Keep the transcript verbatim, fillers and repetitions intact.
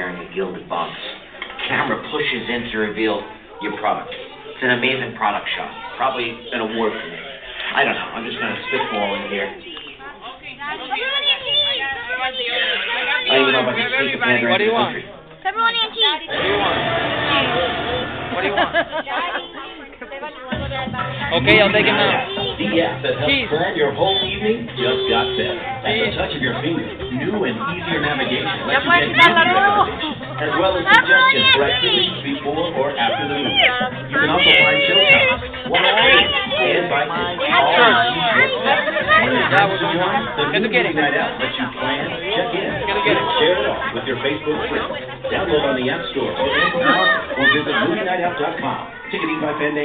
wearing a gilded box. Camera pushes in to reveal your product. It's an amazing product shot. Probably an award for me. I don't know. I'm just going to spitball in here. I don't even know if I can speak the Mandarin. What do you want? Pepperoni and cheese. What do you want? What do you want? Okay, I'll take it now. D F that helps Cheese. plan your whole evening just got better. At the touch of your finger, new and easier navigation lets you get music recommendations, as well as suggestions for activities before or after the movie. You can also find showtimes, one and bite all When it's time to join, the new movie night out lets you plan, check in, and share it all with your Facebook friends. Download on the App Store or visit movie night out dot com. Ticketing by Bday.